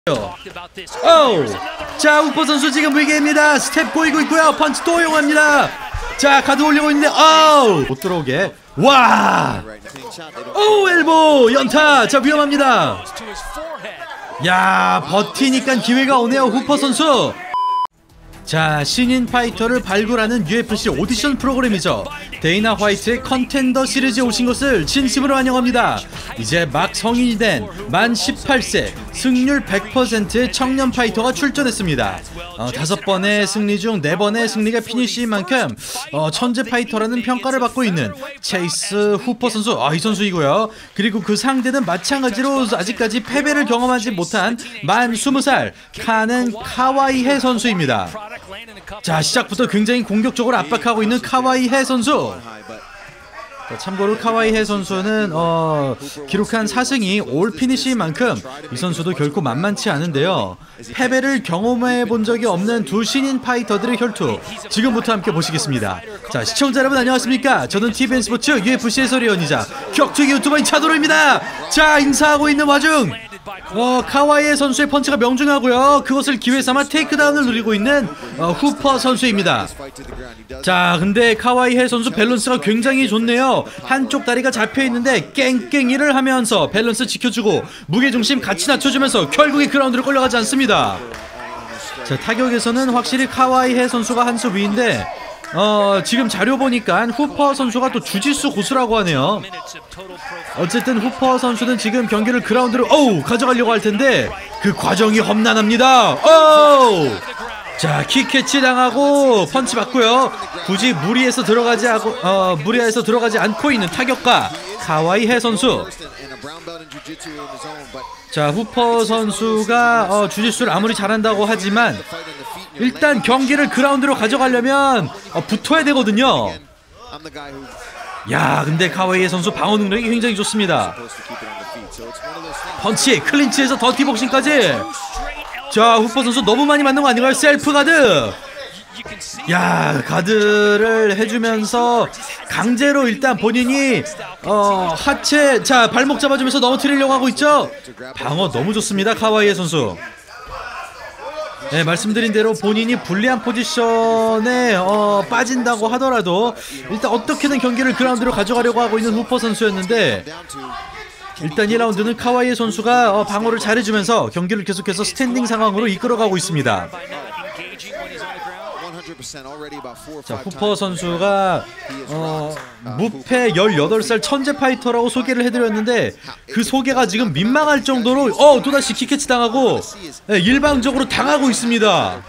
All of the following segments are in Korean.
오! 자, 우퍼 선수 지금 위기입니다. 스텝 보이고 있고요. 펀치 또 이용합니다. 자, 가드 올리고 있는데 못 들어오게. 와! 오, 엘보 연타. 자, 위험합니다. 야, 버티니까 기회가 오네요, 후퍼 선수. 자, 신인 파이터를 발굴하는 UFC 오디션 프로그램이죠. 데이나 화이트의 컨텐더 시리즈에 오신 것을 진심으로 환영합니다. 이제 막 성인이 된 만 18세 승률 100%의 청년 파이터가 출전했습니다. 5번의 승리 중 4번의 승리가 피니시인 만큼 천재 파이터라는 평가를 받고 있는 체이스 후퍼 선수, 이 선수이고요. 그리고 그 상대는 마찬가지로 아직까지 패배를 경험하지 못한 만 20살 카넨 카와이헤 선수입니다. 자, 시작부터 굉장히 공격적으로 압박하고 있는 카와이헤 선수. 자, 참고로 카와이헤 선수는 기록한 4승이 올 피니시인 만큼 이 선수도 결코 만만치 않은데요. 패배를 경험해 본 적이 없는 두 신인 파이터들의 혈투, 지금부터 함께 보시겠습니다. 자, 시청자 여러분 안녕하십니까? 저는 TVN 스포츠 UFC 해설위원이자 격투기 유튜버인 차도로입니다. 자, 인사하고 있는 와중 카와이헤 선수의 펀치가 명중하고요. 그것을 기회 삼아 테이크다운을 누리고 있는 후퍼 선수입니다. 자, 근데 카와이헤 선수 밸런스가 굉장히 좋네요. 한쪽 다리가 잡혀있는데 깽깽이를 하면서 밸런스 지켜주고 무게중심 같이 낮춰주면서 결국에 그라운드로 끌려가지 않습니다. 자, 타격에서는 확실히 카와이헤 선수가 한 수 위인데 지금 자료 보니까 후퍼 선수가 또 주짓수 고수라고 하네요. 어쨌든 후퍼 선수는 지금 경기를 그라운드로 가져가려고 할 텐데 그 과정이 험난합니다. 자, 킥캐치 당하고 펀치 받고요. 굳이 무리해서 들어가지 않고 있는 타격가 카와이헤 선수. 자, 후퍼 선수가 주짓수를 아무리 잘한다고 하지만 일단 경기를 그라운드로 가져가려면 붙어야 되거든요. 야, 근데 카와이헤 선수 방어 능력이 굉장히 좋습니다. 펀치, 클린치에서 더티복싱까지. 자, 후퍼 선수 너무 많이 맞는 거 아닌가요? 셀프 가드. 야, 가드를 해주면서 강제로 일단 본인이 하체, 자, 발목 잡아주면서 넘어뜨리려고 하고 있죠. 방어 너무 좋습니다, 카와이헤 선수. 네, 말씀드린 대로 본인이 불리한 포지션에 빠진다고 하더라도 일단 어떻게든 경기를 그라운드로 가져가려고 하고 있는 후퍼 선수였는데, 일단 2라운드는 카와이헤 선수가 방어를 잘해주면서 경기를 계속해서 스탠딩 상황으로 이끌어가고 있습니다. 자, 후퍼 선수가 무패 18살 천재 파이터라고 소개를 해드렸는데 그 소개가 지금 민망할 정도로 또다시 킥캐치 당하고 일방적으로 당하고 있습니다.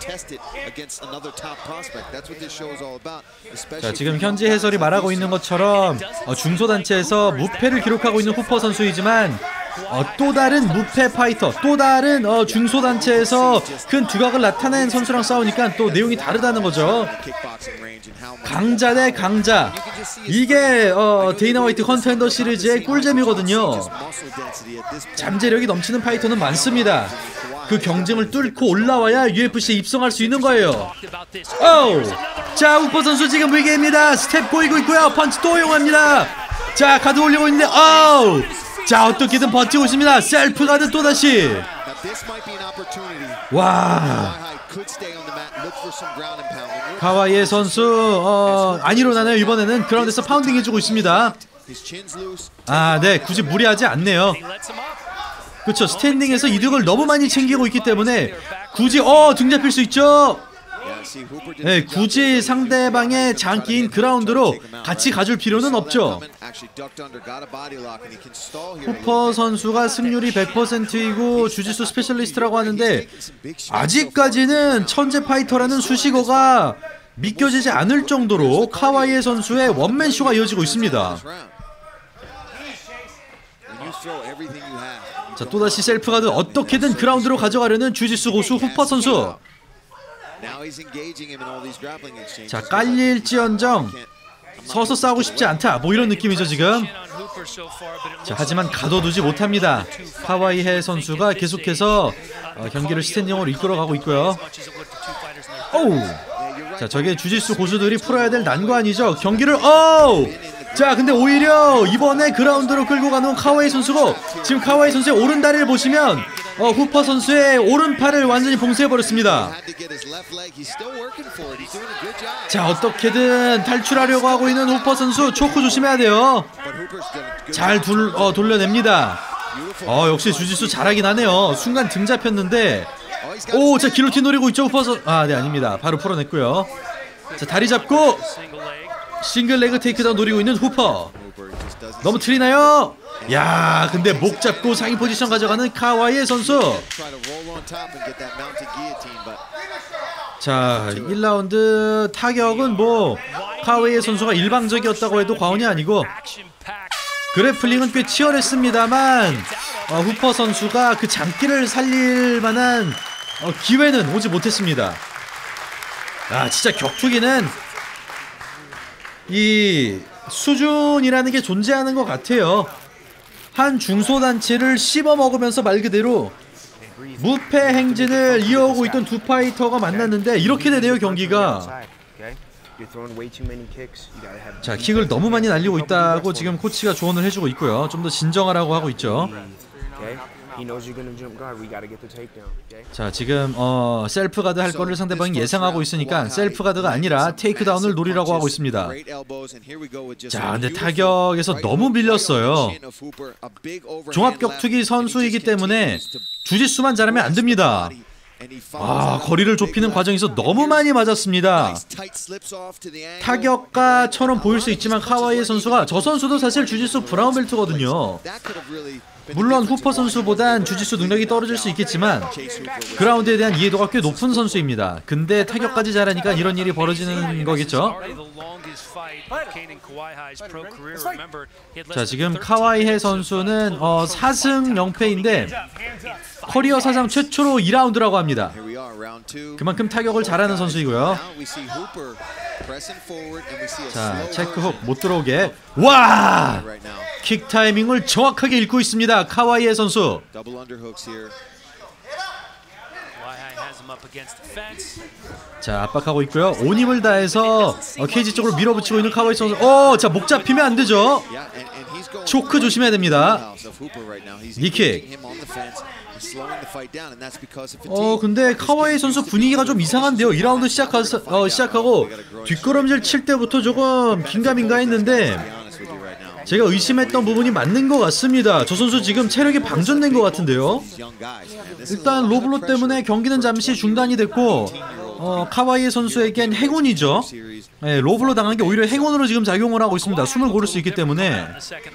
자, 지금 현지 해설이 말하고 있는 것처럼 중소단체에서 무패를 기록하고 있는 후퍼 선수이지만 또 다른 무패 파이터, 또 다른 중소단체에서 큰 두각을 나타낸 선수랑 싸우니까 또 내용이 다르다는 거죠. 강자 대 강자, 이게 데이나 화이트 컨텐더 시리즈의 꿀잼이거든요. 잠재력이 넘치는 파이터는 많습니다. 그 경쟁을 뚫고 올라와야 UFC에 입성할 수 있는 거예요. 자, 후퍼 선수 지금 위기입니다. 스텝 보이고 있고요. 펀치 또 이용합니다. 자, 가드 올리고 있는데 자, 어떻게든 버티고 있습니다. 셀프 가드 또다시. 와, 카와이헤 선수 안 일어나네요. 이번에는 그라운드에서 파운딩 해주고 있습니다. 네, 굳이 무리하지 않네요. 그렇죠, 스탠딩에서 이득을 너무 많이 챙기고 있기 때문에 굳이 등 잡힐 수 있죠. 네, 굳이 상대방의 장기인 그라운드로 같이 가줄 필요는 없죠. 후퍼 선수가 승률이 100%이고 주짓수 스페셜리스트라고 하는데 아직까지는 천재 파이터라는 수식어가 믿겨지지 않을 정도로 카와이헤 선수의 원맨쇼가 이어지고 있습니다. 자, 또다시 셀프가드, 어떻게든 그라운드로 가져가려는 주짓수 고수 후퍼 선수. 자, 깔릴지언정 서서 싸우고 싶지 않다, 뭐 이런 느낌이죠 지금. 자, 하지만 가둬두지 못합니다. 카와이헤 선수가 계속해서 경기를 스탠딩으로 이끌어가고 있고요. 자, 저게 주짓수 고수들이 풀어야 될 난관이죠. 경기를 자, 근데 오히려 이번에 그라운드로 끌고 가는 카와이헤 선수고, 지금 카와이헤 선수의 오른다리를 보시면 후퍼 선수의 오른팔을 완전히 봉쇄해버렸습니다. 자, 어떻게든 탈출하려고 하고 있는 후퍼 선수. 초크 조심해야 돼요. 잘 돌려냅니다. 역시 주짓수 잘하긴 하네요. 순간 등 잡혔는데, 오, 자, 길로틴 노리고 있죠, 후퍼 선수. 네, 아닙니다. 바로 풀어냈고요. 자, 다리 잡고 싱글 레그 테이크다운 노리고 있는 후퍼. 넘어뜨리나요? 야, 근데 목 잡고 상위 포지션 가져가는 카와이의 선수. 자, 1라운드 타격은 뭐 카와이의 선수가 일방적이었다고 해도 과언이 아니고, 그래플링은 꽤 치열했습니다만 후퍼 선수가 그 장기를 살릴 만한 기회는 오지 못했습니다. 진짜 격투기는 이 수준이라는 게 존재하는 것 같아요. 한 중소단체를 씹어먹으면서 말 그대로 무패 행진을 이어오고 있던 두 파이터가 만났는데 이렇게 되네요, 경기가. 자, 킥을 너무 많이 날리고 있다고 지금 코치가 조언을 해주고 있고요. 좀 더 진정하라고 하고 있죠. 자, 지금 셀프 가드 할 거를 상대방이 예상하고 있으니까 셀프 가드가 아니라 테이크다운을 노리라고 하고 있습니다. 자, 근데 타격에서 너무 밀렸어요. 종합격투기 선수이기 때문에 주짓수만 잘하면 안 됩니다. 거리를 좁히는 과정에서 너무 많이 맞았습니다. 타격가처럼 보일 수 있지만 카와이 선수가, 저 선수도 사실 주짓수 브라운 벨트거든요. 물론 후퍼 선수보단 주짓수 능력이 떨어질 수 있겠지만 그라운드에 대한 이해도가 꽤 높은 선수입니다. 근데 타격까지 잘하니까 이런 일이 벌어지는 거겠죠. 자, 지금 카와이헤 선수는 4승 0패인데 커리어 사상 최초로 2라운드라고 합니다. 그만큼 타격을 잘하는 선수이고요. 자, 체크훅 못 들어오게. 와! 킥 타이밍을 정확하게 읽고 있습니다, 카와이헤 선수. 자, 압박하고 있고요. 온 힘을 다해서 케이지 쪽으로 밀어붙이고 있는 카와이 선수. 자, 목 잡히면 안 되죠. 초크 조심해야 됩니다. 니킥. 근데 카와이 선수 분위기가 좀 이상한데요. 2라운드 시작하고 뒷걸음질 칠 때부터 조금 긴가민가 했는데 제가 의심했던 부분이 맞는 것 같습니다. 저 선수 지금 체력이 방전된 것 같은데요. 일단 로블로 때문에 경기는 잠시 중단이 됐고 카와이 선수에겐 행운이죠. 로블로 당한 게 오히려 행운으로 지금 작용을 하고 있습니다. 숨을 고를 수 있기 때문에.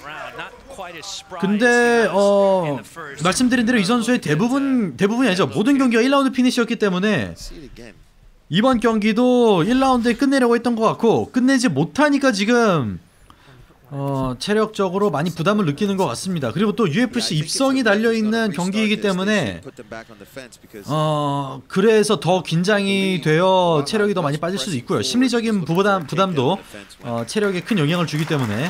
근데 말씀드린 대로 이 선수의 대부분이 아니죠. 모든 경기가 1라운드 피니시였기 때문에 이번 경기도 1라운드에 끝내려고 했던 것 같고 끝내지 못하니까 지금 체력적으로 많이 부담을 느끼는 것 같습니다. 그리고 또 UFC 입성이 달려있는 경기이기 때문에 그래서 더 긴장이 되어 체력이 더 많이 빠질 수도 있고요. 심리적인 부담도 체력에 큰 영향을 주기 때문에.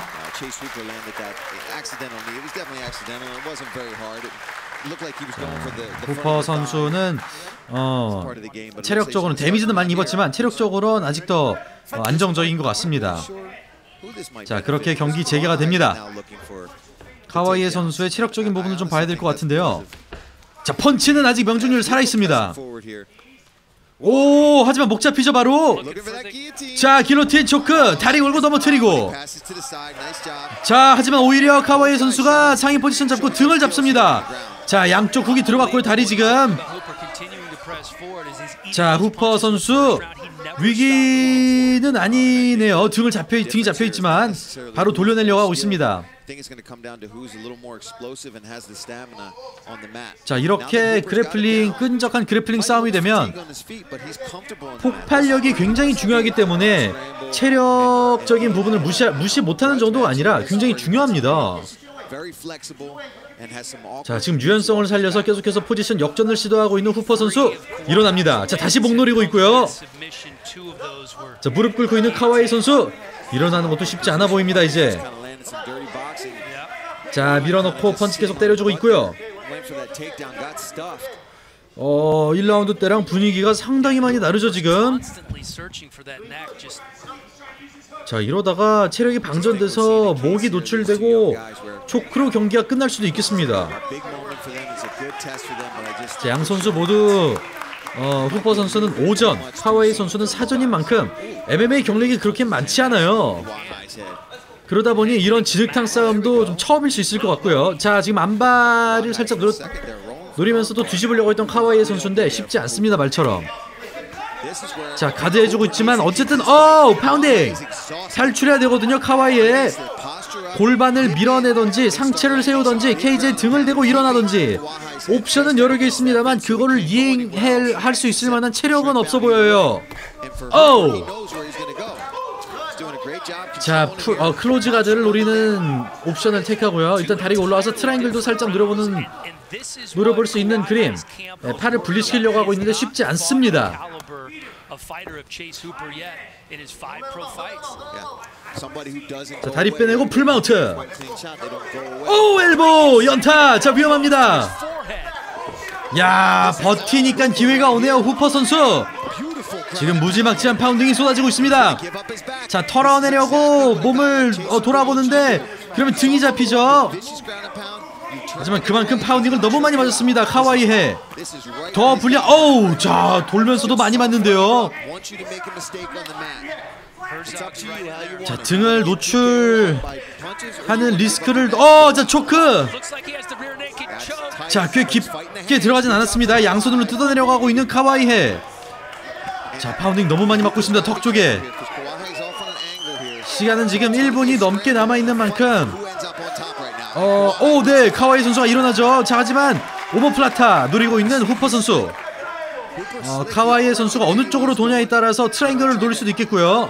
후퍼 선수는 체력적으로는 데미지는 많이 입었지만 체력적으로는 아직 더 안정적인 것 같습니다. 자, 그렇게 경기 재개가 됩니다. 카와이헤 선수의 체력적인 부분을 좀 봐야 될 것 같은데요. 자, 펀치는 아직 명중률 살아있습니다. 하지만 목 잡히죠 바로. 자, 길로틴 초크, 다리 걸고 넘어뜨리고. 자, 하지만 오히려 카와이헤 선수가 상위 포지션 잡고 등을 잡습니다. 자, 양쪽 훅이 들어갔고요. 다리 지금. 자, 후퍼 선수 위기는 아니네요. 등이 잡혀있지만 바로 돌려내려고 하고 있습니다. 자, 이렇게 끈적한 그래플링 싸움이 되면 폭발력이 굉장히 중요하기 때문에 체력적인 부분을 무시 못하는 정도가 아니라 굉장히 중요합니다. 자, 지금 유연성을 살려서 계속해서 포지션 역전을 시도하고 있는 후퍼 선수. 일어납니다. 자, 다시 목 노리고 있고요. 자, 무릎 꿇고 있는 카와이 선수. 일어나는 것도 쉽지 않아 보입니다. 이제 자, 밀어넣고 펀치 계속 때려주고 있고요. 1라운드 때랑 분위기가 상당히 많이 다르죠 지금. 자, 이러다가 체력이 방전돼서 목이 노출되고 초크로 경기가 끝날 수도 있겠습니다. 자, 양 선수 모두 후퍼 선수는 오전, 카와이 선수는 사전인 만큼 MMA 경력이 그렇게 많지 않아요. 그러다 보니 이런 진흙탕 싸움도 좀 처음일 수 있을 것 같고요. 자, 지금 안발을 살짝 노리면서도 뒤집으려고 했던 카와이 선수인데 쉽지 않습니다, 말처럼. 자, 가드 해주고 있지만 어쨌든 파운딩! 탈출해야 되거든요. 카와이의 골반을 밀어내던지 상체를 세우던지 케이지에 등을 대고 일어나던지 옵션은 여러 개 있습니다만 그거를 이행할 수 있을 만한 체력은 없어 보여요. 자, 클로즈 가드를 노리는 옵션을 택하고요. 일단 다리가 올라와서 트라이앵글도 살짝 노려볼 수 있는 그림. 팔을 분리시키려고 하고 있는데 쉽지 않습니다. 자, 다리 빼내고 풀마운트. 엘보 연타. 자, 위험합니다. 야, 버티니까 기회가 오네요. 후퍼 선수. 지금 무지막지한 파운딩이 쏟아지고 있습니다. 자, 털어내려고 몸을 돌아보는데 그러면 등이 잡히죠. 하지만 그만큼 파운딩을 너무 많이 맞았습니다. 카와이해. 더 불리한. 자, 돌면서도 많이 맞는데요. 자, 등을 노출하는 리스크를. 자, 초크. 자, 꽤 깊게 들어가진 않았습니다. 양손으로 뜯어내려고 하고 있는 카와이해. 자, 파운딩 너무 많이 맞고 있습니다. 턱 쪽에. 시간은 지금 1분이 넘게 남아있는 만큼 네, 카와이 선수가 일어나죠. 자, 하지만 오버플라타 노리고 있는 후퍼 선수. 카와이의 선수가 어느 쪽으로 도냐에 따라서 트라이앵글을 노릴 수도 있겠고요.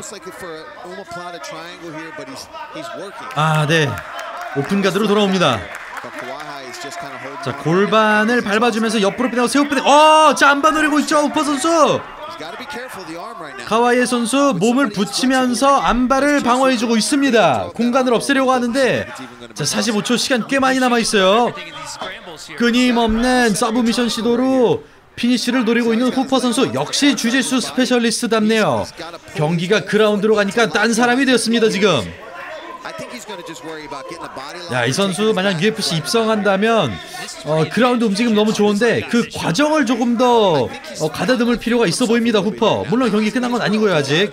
네, 오픈가드로 돌아옵니다. 자, 골반을 밟아주면서 옆으로 빼내고 세우 빼내고 자, 안바 노리고 있죠 후퍼 선수. 카와이 선수 몸을 붙이면서 안발을 방어해주고 있습니다. 공간을 없애려고 하는데 자, 45초 시간 꽤 많이 남아있어요. 끊임없는 서브미션 시도로 피니쉬를 노리고 있는 후퍼 선수. 역시 주짓수 스페셜리스트답네요. 경기가 그라운드로 가니까 딴 사람이 되었습니다 지금. 야, 이 선수 만약 UFC 입성한다면 그라운드 움직임 너무 좋은데 그 과정을 조금 더 가다듬을 필요가 있어 보입니다. 후퍼. 물론 경기 끝난 건 아니고요 아직.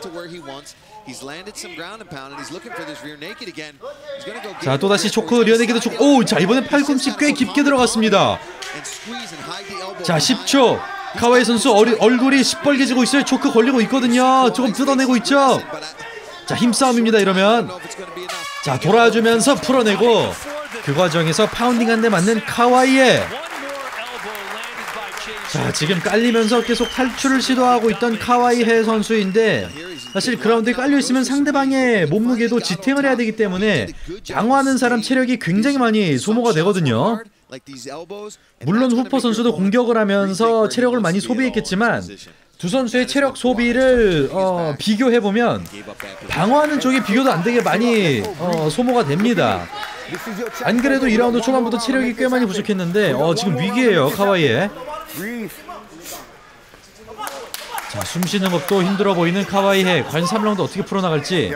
자, 또다시 초크, 리어네기드 초크. 자, 이번엔 팔꿈치 꽤 깊게 들어갔습니다. 자, 10초. 카와이 선수 얼굴이 시뻘개지고 있어요. 초크 걸리고 있거든요. 조금 뜯어내고 있죠. 자, 힘싸움입니다 이러면. 자, 돌아주면서 풀어내고 그 과정에서 파운딩 한 대 맞는 카와이에. 자, 지금 깔리면서 계속 탈출을 시도하고 있던 카와이해 선수인데 사실 그라운드에 깔려있으면 상대방의 몸무게도 지탱을 해야 되기 때문에 방어하는 사람 체력이 굉장히 많이 소모가 되거든요. 물론 후퍼 선수도 공격을 하면서 체력을 많이 소비했겠지만 두 선수의 체력 소비를 비교해보면 방어하는 쪽이 비교도 안되게 많이 소모가 됩니다. 안 그래도 2라운드 초반부터 체력이 꽤 많이 부족했는데 지금 위기예요 카와이에. 자, 숨쉬는 것도 힘들어 보이는 카와이해. 과연 3라운드 어떻게 풀어나갈지.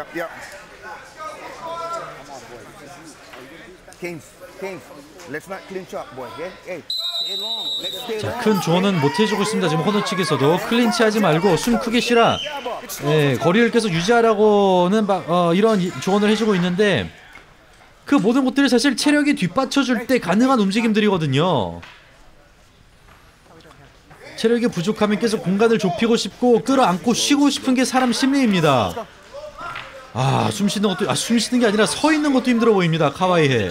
자, 큰 조언은 못해주고 있습니다. 지금 호너 측에서도 클린치하지 말고 숨 크게 쉬라. 거리를 계속 유지하라고는 이런 조언을 해주고 있는데 그 모든 것들이 사실 체력이 뒷받쳐줄 때 가능한 움직임들이거든요. 체력이 부족하면 계속 공간을 좁히고 싶고 끌어안고 쉬고 싶은 게 사람 심리입니다. 숨 쉬는 것도 숨 쉬는 게 아니라 서 있는 것도 힘들어 보입니다. 카와이해.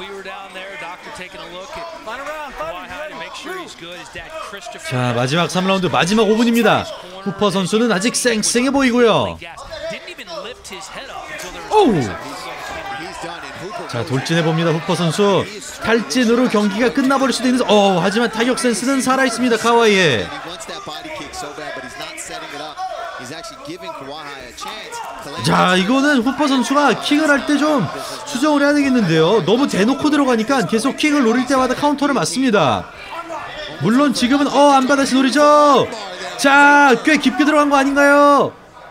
자, 마지막 3라운드 마지막 5분입니다. 후퍼 선수는 아직 쌩쌩해 보이고요. 자, 돌진해봅니다 후퍼 선수. 탈진으로 경기가 끝나버릴 수도 있는. 하지만 타격 센스는 살아있습니다 카와이에. 자, 이거는 후퍼 선수가 킥을 할 때 좀 수정을 해야 되겠는데요. 너무 대놓고 들어가니까 계속 킥을 노릴 때마다 카운터를 맞습니다. 물론 지금은 안바 다시 노리죠. 자, 꽤 깊게 들어간 거 아닌가요?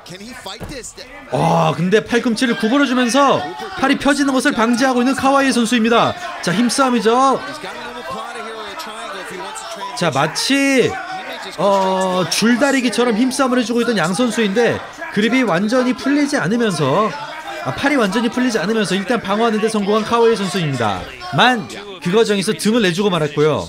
근데 팔꿈치를 구부러주면서 팔이 펴지는 것을 방지하고 있는 카와이 선수입니다. 자, 힘싸움이죠. 자, 마치 줄다리기처럼 힘싸움을 해주고 있던 양 선수인데 그립이 완전히 풀리지 않으면서 팔이 완전히 풀리지 않으면서 일단 방어하는 데 성공한 카와이 선수입니다. 만 그 과정에서 등을 내주고 말았고요.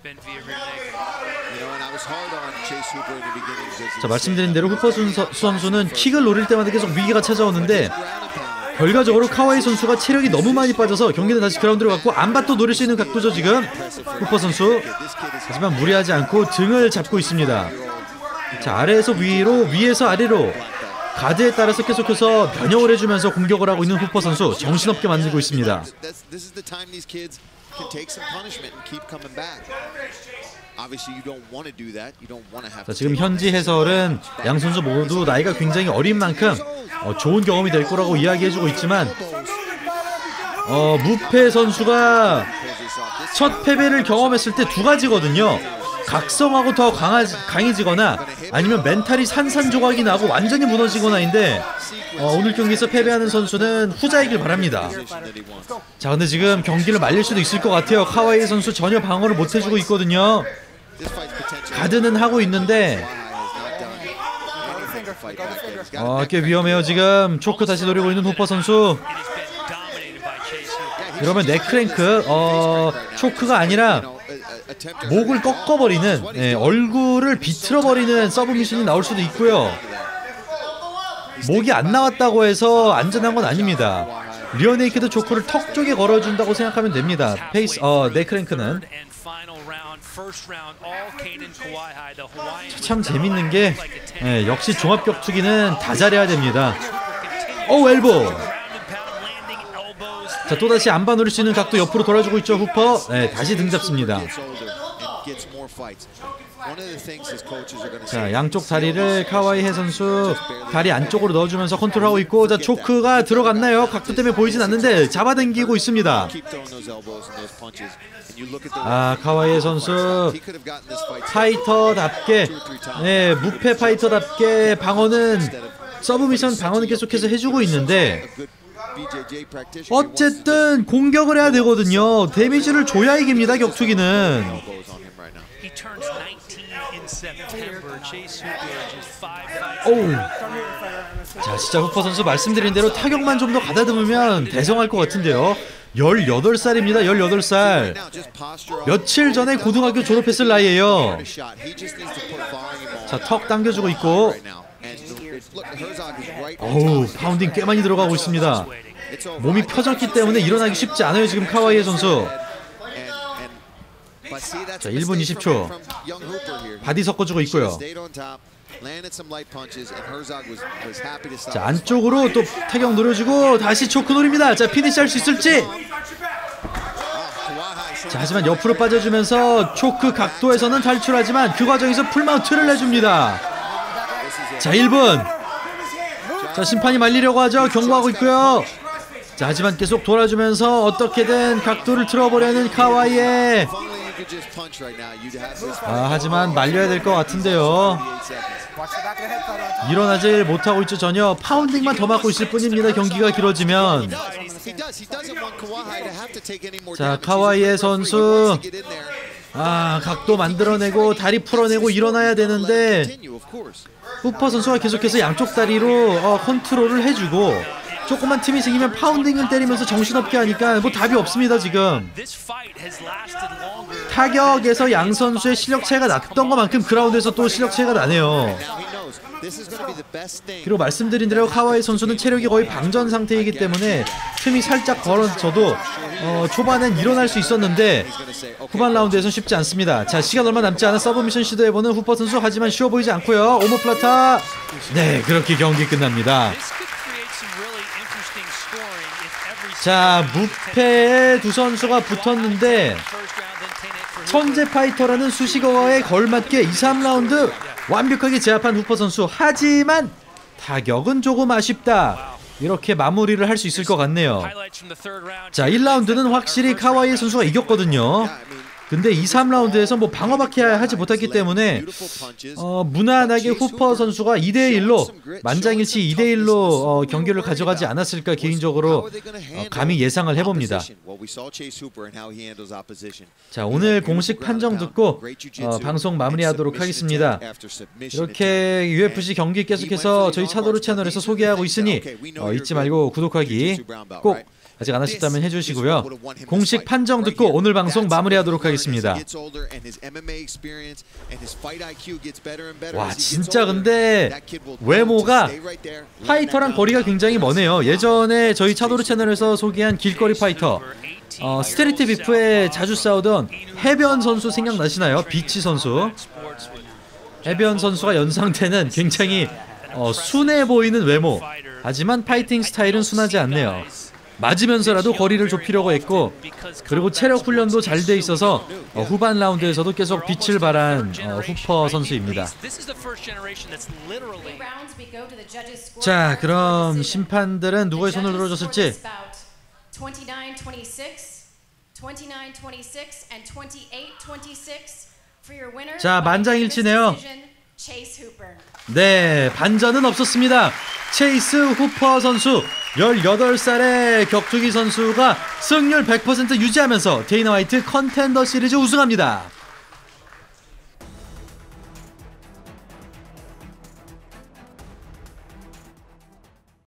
자, 말씀드린 대로 후퍼 선수는 킥을 노릴 때마다 계속 위기가 찾아오는데 결과적으로 카와이 선수가 체력이 너무 많이 빠져서 경기는 다시 그라운드로 갔고 안바도 노릴 수 있는 각도죠 지금 후퍼 선수. 하지만 무리하지 않고 등을 잡고 있습니다. 자, 아래에서 위로, 위에서 아래로 가드에 따라서 계속해서 변형을 해주면서 공격을 하고 있는 후퍼 선수, 정신없게 만들고 있습니다. 자, 지금 현지 해설은 양 선수 모두 나이가 굉장히 어린 만큼 좋은 경험이 될 거라고 이야기해주고 있지만 무패 선수가 첫 패배를 경험했을 때 두 가지거든요. 각성하고 더 강해지거나 아니면 멘탈이 산산조각이 나고 완전히 무너지거나인데 오늘 경기에서 패배하는 선수는 후자이길 바랍니다. 자, 근데 지금 경기를 말릴 수도 있을 것 같아요. 카와이 선수 전혀 방어를 못 해주고 있거든요. 가드는 하고 있는데 꽤 위험해요. 지금 초크 다시 노리고 있는 후퍼 선수. 이러면 넥크랭크 초크가 아니라 목을 꺾어버리는 얼굴을 비틀어버리는 서브미션이 나올 수도 있고요. 목이 안 나왔다고 해서 안전한 건 아닙니다. 리어네이키드 초크를 턱 쪽에 걸어준다고 생각하면 됩니다. 넥크랭크는. 참 재밌는 게 역시 종합격투기는 다 잘해야 됩니다. 엘보. 자, 또다시 안바 노릴 수 있는 각도 옆으로 돌아주고 있죠 후퍼. 다시 등 잡습니다. 자, 양쪽 다리를 카와이 해 선수 다리 안쪽으로 넣어주면서 컨트롤하고 있고, 자, 초크가 들어갔나요? 각도 때문에 보이진 않는데 잡아당기고 있습니다. 카와이 해 선수 파이터답게 무패 파이터답게 방어는 서브미션 방어는 계속해서 해주고 있는데 어쨌든 공격을 해야 되거든요. 데미지를 줘야 이깁니다 격투기는. 자, 진짜 후퍼 선수 말씀드린 대로 타격만 좀 더 가다듬으면 대성할 것 같은데요. 18살입니다 18살. 며칠 전에 고등학교 졸업했을 나이에요. 자, 턱 당겨주고 있고 파운딩 꽤 많이 들어가고 있습니다. 몸이 펴졌기 때문에 일어나기 쉽지 않아요 지금 카와이의 선수. 자, 1분 20초 바디 섞어주고 있고요. 자, 안쪽으로 또 타격 노려주고 다시 초크 노립니다. 자, 피니시 할 수 있을지. 자, 하지만 옆으로 빠져주면서 초크 각도에서는 탈출하지만 그 과정에서 풀마운트를 내줍니다. 자, 1분. 자, 심판이 말리려고 하죠. 경고하고 있고요. 자, 하지만 계속 돌아주면서 어떻게든 각도를 틀어보려는 카와이에 하지만 말려야 될 것 같은데요. 일어나질 못하고 있죠. 전혀 파운딩만 더 맞고 있을 뿐입니다. 경기가 길어지면. 자, 카와이에 선수 각도 만들어내고 다리 풀어내고 일어나야 되는데 후퍼 선수가 계속해서 양쪽 다리로 컨트롤을 해주고 조금만 틈이 생기면 파운딩을 때리면서 정신없게 하니까 뭐 답이 없습니다 지금. 타격에서 양 선수의 실력 차이가 났던 것만큼 그라운드에서 또 실력 차이가 나네요. 그리고 말씀드린 대로 카와이 선수는 체력이 거의 방전 상태이기 때문에 틈이 살짝 벌어져도 초반엔 일어날 수 있었는데 후반 라운드에선 쉽지 않습니다. 자, 시간 얼마 남지 않아 서브미션 시도해보는 후퍼 선수. 하지만 쉬워 보이지 않고요. 오모플라타. 네, 그렇게 경기 끝납니다. 자, 무패의 두 선수가 붙었는데 천재 파이터라는 수식어에 걸맞게 2, 3라운드 완벽하게 제압한 후퍼 선수. 하지만 타격은 조금 아쉽다. 이렇게 마무리를 할 수 있을 것 같네요. 자, 1라운드는 확실히 카와이 선수가 이겼거든요. 근데 2, 3라운드에서 뭐 방어밖에 하지 못했기 때문에 무난하게 후퍼 선수가 2대1로 만장일치 2대1로 경기를 가져가지 않았을까 개인적으로 감히 예상을 해봅니다. 자, 오늘 공식 판정 듣고 방송 마무리하도록 하겠습니다. 이렇게 UFC 경기 계속해서 저희 차도르 채널에서 소개하고 있으니 잊지 말고 구독하기 꼭 아직 안 하셨다면 해주시고요. 공식 판정 듣고 오늘 방송 마무리하도록 하겠습니다. 와, 진짜 근데 외모가 파이터랑 거리가 굉장히 머네요. 예전에 저희 차도르 채널에서 소개한 길거리 파이터 스트리트 비프에 자주 싸우던 해변 선수 생각나시나요? 비치 선수. 해변 선수가 연상되는 굉장히 순해 보이는 외모. 하지만 파이팅 스타일은 순하지 않네요. 맞으면서라도 거리를 좁히려고 했고, 그리고 체력 훈련도 잘 돼 있어서 후반 라운드에서도 계속 빛을 발한 후퍼 선수입니다. 자, 그럼 심판들은 누구의 손을 들어줬을지. 자, 만장일치네요. 네, 반전은 없었습니다. 체이스 후퍼 선수 18살의 격투기 선수가 승률 100% 유지하면서 데이나 화이트 컨텐더 시리즈 우승합니다.